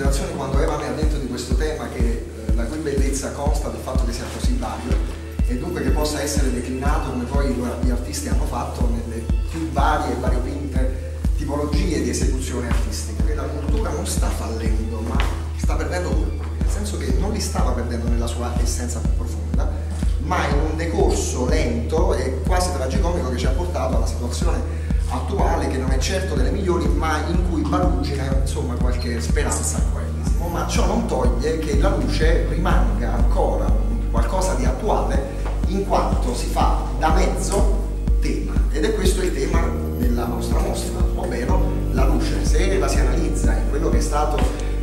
considerazioni quando Eva mi ha detto di questo tema, che la cui bellezza consta del fatto che sia così vario e dunque che possa essere declinato come poi gli artisti hanno fatto nelle più varie e variopinte tipologie di esecuzione artistica. Che la cultura non sta fallendo, ma sta perdendo colpo, nel senso che non li stava perdendo nella sua essenza più profonda, ma in un decorso lento e quasi tragicomico che ci ha portato alla situazione attuale, che non è certo delle migliori, ma in cui barugina insomma qualche speranza qua e lì. Ma ciò non toglie che la luce rimanga ancora qualcosa di attuale, in quanto si fa da mezzo tema, ed è questo il tema della nostra mostra, ovvero la luce. Se la si analizza in quello che è stato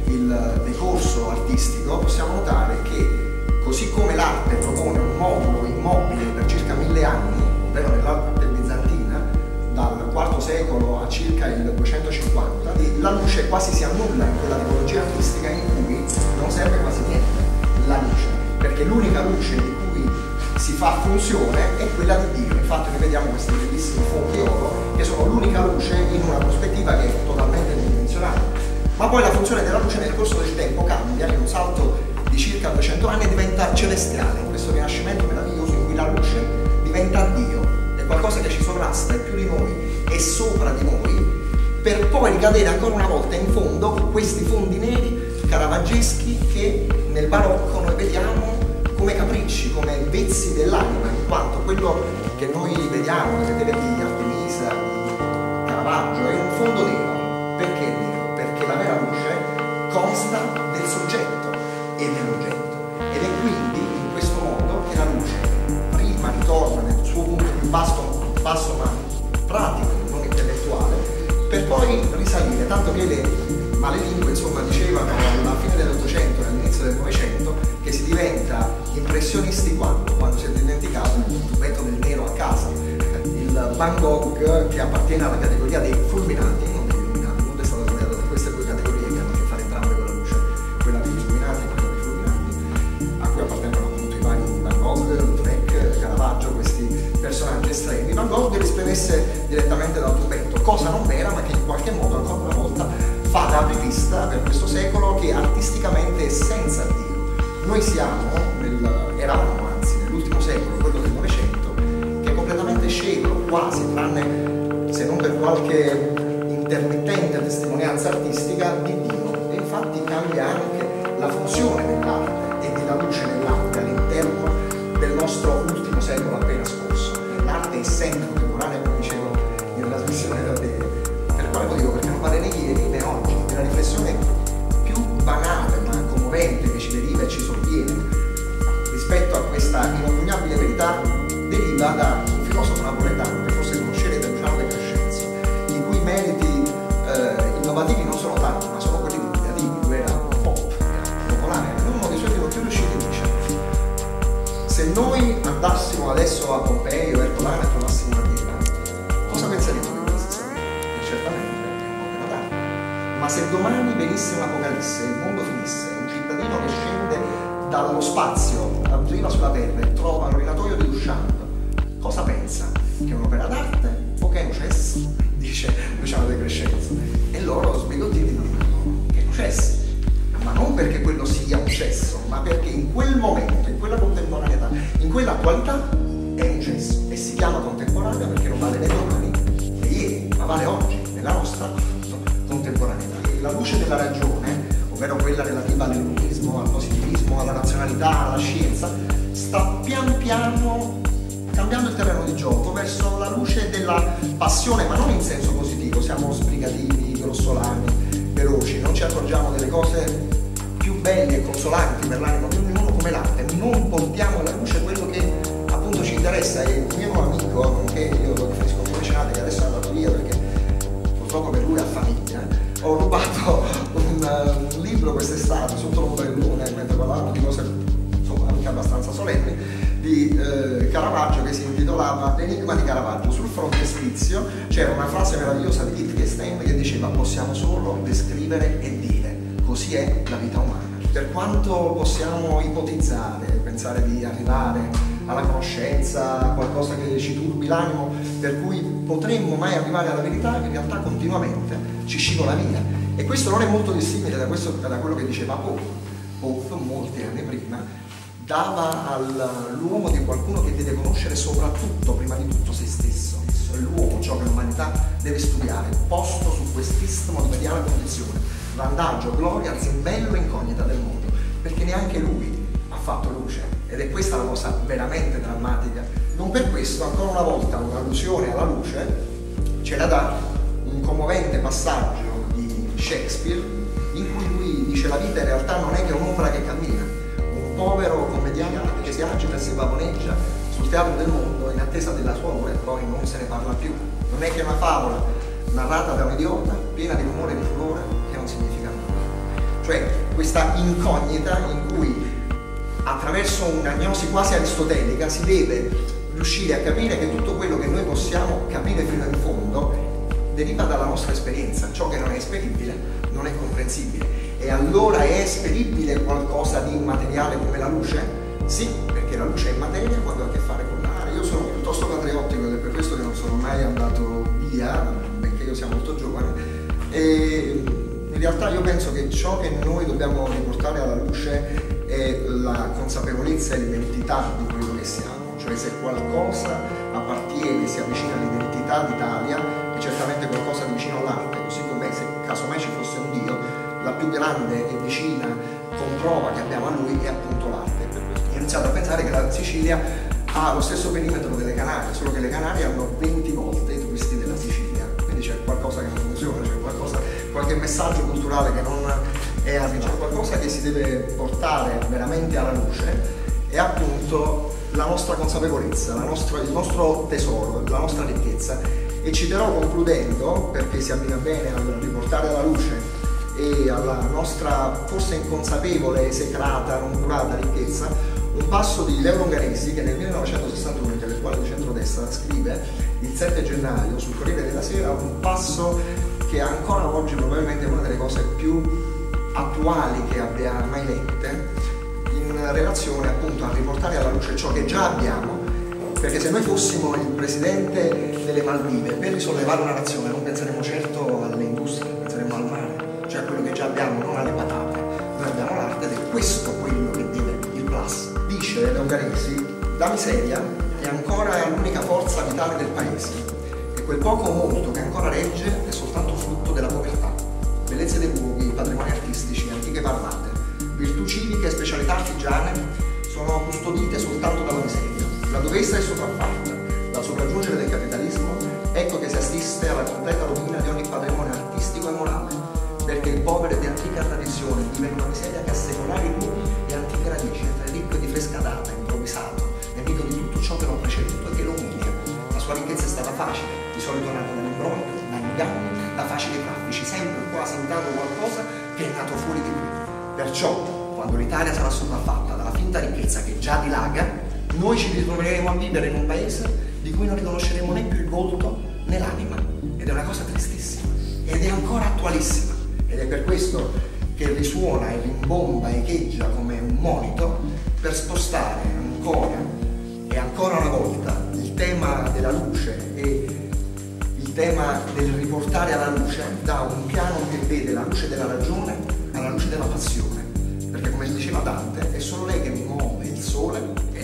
il decorso artistico, possiamo notare che così come l'arte propone un modulo immobile per circa 1000 anni, ovvero nell'arte bizantina dal IV secolo a circa il 250, la luce quasi si annulla in quella tipologia artistica in cui non serve quasi niente la luce, perché l'unica luce di cui si fa funzione è quella di Dio. Infatti noi vediamo questi bellissimi fuochi oro che sono l'unica luce in una prospettiva che è totalmente unidimensionale, ma poi la funzione della luce nel corso del tempo cambia in un salto di circa 200 anni e diventa celestiale, in questo rinascimento meraviglioso in cui la luce diventa Dio, è qualcosa che ci sovrasta, è più di noi, è sopra di noi, per poi ricadere ancora una volta in fondo con questi fondi neri caravaggeschi che nel barocco noi vediamo come capricci, come vezzi dell'anima, in quanto quello che noi vediamo nelle tele di Artemisa, di Caravaggio, è un fondo nero. Perché è nero? Perché la vera luce consta del soggetto e dell'oggetto, ed è quindi in questo modo che la luce prima ritorna nel suo punto più basso ma pratico, non intellettuale, per poi risalire, tanto che le lingue insomma dicevano alla fine dell'Ottocento e all'inizio del Novecento che si diventa impressionisti quando si è dimenticato il tubetto del nero a casa. Il Van Gogh, che appartiene alla categoria dei fulminati, non degli illuminati, non è stato sbagliato da queste due categorie che hanno a che fare entrambe con la luce, quella degli illuminati e quella dei fulminati, a cui appartengono appunto i vari Van Gogh, Breck, Caravaggio, questi personaggi estremi. Van Gogh li esprimesse direttamente dal tubetto, cosa non vera ma che in qualche modo ancora una volta fa da apripista per questo secolo che artisticamente è senza Dio. Noi eravamo anzi nell'ultimo secolo, quello del Novecento, che è completamente scevro, quasi, tranne se non per qualche intermittente testimonianza artistica, di Dio. E infatti cambia anche la funzione dell'arte e della luce nell'arte all'interno del nostro ultimo secolo appena scorso. L'arte è sempre contemporanea, come dicevo in trasmissione da te. Per quale motivo? Perché non vale né ieri né oggi. La riflessione più banale ma commovente che ci deriva e ci sovviene rispetto a questa inoppugnabile verità deriva da un filosofo napoletano che forse conoscerete, Luciano De Crescenzo, i cui meriti innovativi non sono tanti ma sono quelli divulgativi. Lui era pop, era popolare, e uno dei suoi libri più riusciti dice: se noi andassimo adesso a Pompei o Ercolano e trovassimo una pietra, cosa penseremo di questa storia? E certamente ma se domani venisse un'apocalisse, il mondo finisse, un cittadino che scende dallo spazio, arriva sulla terra e trova un rinatoio di Duchamp, cosa pensa? Che è un'opera d'arte o che è un cesso? Dice Luciano De Crescenzo. E loro sbigottiti dicono che è un cesso, ma non perché quello sia un cesso, ma perché in quel momento, in quella contemporaneità, in quella qualità è un cesso e si chiama contemporanea perché non vale né domani né ieri, ma vale oggi, nella nostra contemporaneità. La luce della ragione, ovvero quella relativa all'illuminismo, al positivismo, alla razionalità, alla scienza, sta pian piano cambiando il terreno di gioco verso la luce della passione, ma non in senso positivo. Siamo sbrigativi, grossolani, veloci, non ci accorgiamo delle cose più belle e consolanti per l'animo di ognuno come l'arte. Non portiamo alla luce quello che appunto ci interessa. E un mio amico, nonché io lo definisco un mecenate, che adesso è andato via perché purtroppo per lui ha famiglia, ho rubato un libro quest'estate sotto l'ombra del lune, mentre parlavamo di cose insomma anche abbastanza solenni, di Caravaggio, che si intitolava L'enigma di Caravaggio. Sul frontespizio c'era una frase meravigliosa di Wittgenstein che diceva: possiamo solo descrivere e dire, così è la vita umana. Per quanto possiamo ipotizzare, pensare di arrivare alla conoscenza, qualcosa che ci turbi l'animo, per cui potremmo mai arrivare alla verità, in realtà continuamente ci scivola via. E questo non è molto dissimile da quello che diceva Pope. Pope, molti anni prima, dava all'uomo di qualcuno che deve conoscere soprattutto, prima di tutto, se stesso. È l'uomo ciò che l'umanità deve studiare, posto su quest'istmo di mediale condizione, vantaggio, gloria, zimbello e incognita del mondo, perché neanche lui ha fatto luce, ed è questa la cosa veramente drammatica. Non per questo, ancora una volta, un'allusione alla luce ce la dà un commovente passaggio di Shakespeare, in cui lui dice: la vita in realtà non è che un'opera che cammina, un povero commediante che si agita e si pavoneggia sul teatro del mondo in attesa della sua ora e poi non se ne parla più. Non è che una favola narrata da un idiota, piena di rumore e di furore, che non significa nulla. Cioè questa incognita in cui, attraverso un'agnosi quasi aristotelica, si deve riuscire a capire che tutto quello che noi possiamo capire fino in fondo deriva dalla nostra esperienza. Ciò che non è esperibile non è comprensibile. E allora è esperibile qualcosa di immateriale come la luce? Sì, perché la luce è materia quando ha a che fare con l'aria. Io sono piuttosto patriottico ed è per questo che non sono mai andato via, benché io sia molto giovane. E in realtà io penso che ciò che noi dobbiamo riportare alla luce è la consapevolezza e l'identità di quello che siamo. Cioè, se qualcosa appartiene, si avvicina all'identità d'Italia, è certamente qualcosa di vicino all'arte, così come se casomai ci fosse un Dio, la più grande e vicina comprova che abbiamo a Lui è appunto l'arte. Ho iniziato a pensare che la Sicilia ha lo stesso perimetro delle Canarie, solo che le Canarie hanno 20 volte i turisti della Sicilia, quindi c'è qualcosa che non funziona, c'è qualche messaggio culturale che non è arrivato, qualcosa che si deve portare veramente alla luce, è appunto la nostra consapevolezza, il nostro tesoro, la nostra ricchezza. E citerò, concludendo, perché si abbina bene al riportare alla luce e alla nostra forse inconsapevole, esecrata, non curata ricchezza, un passo di Leo Longanesi che nel 1961, intellettuale di centrodestra, scrive il 7 gennaio sul Corriere della Sera un passo che ancora oggi probabilmente è una delle cose più attuali che abbia mai lette, in relazione appunto a riportare alla luce ciò che già abbiamo, perché se noi fossimo il presidente delle Maldive, per risollevare una nazione non penseremo certo alle industrie, penseremo al mare, cioè a quello che già abbiamo, non alle patate. Noi abbiamo l'arte ed è questo quello che deve il plus. Dice Longanesi: la miseria è ancora l'unica forza vitale del paese e quel poco o molto che ancora regge è soltanto frutto della povertà. Bellezze dei luoghi, patrimoni artistici, antiche parlate, virtù civiche e specialità artigiane sono custodite soltanto dalla miseria. Laddove essa è sopraffatta dal sopraggiungere del capitalismo, ecco che si assiste alla completa rovina di ogni patrimonio artistico e morale, perché il povero di antica tradizione vive in una miseria che ha secolari rumi e antiche radici, è ricco di fresca data, improvvisato, nemico di tutto ciò che lo ha preceduto e che lo umilia. La sua ricchezza è stata facile, di solito nata dall'imbroglio, da inganni, da facili traffici, sempre quasi mutato qualcosa che è nato fuori di lui. Perciò, quando l'Italia sarà sopraffatta dalla finta ricchezza che già dilaga, noi ci ritroveremo a vivere in un paese di cui non riconosceremo né più il volto né l'anima. Ed è una cosa tristissima, ed è ancora attualissima. Ed è per questo che risuona e rimbomba e echeggia come un monito per spostare ancora e ancora una volta il tema della luce e il tema del riportare alla luce da un piano che vede la luce della ragione alla luce della passione. Perché, come diceva Dante, è solo lei che muove il sole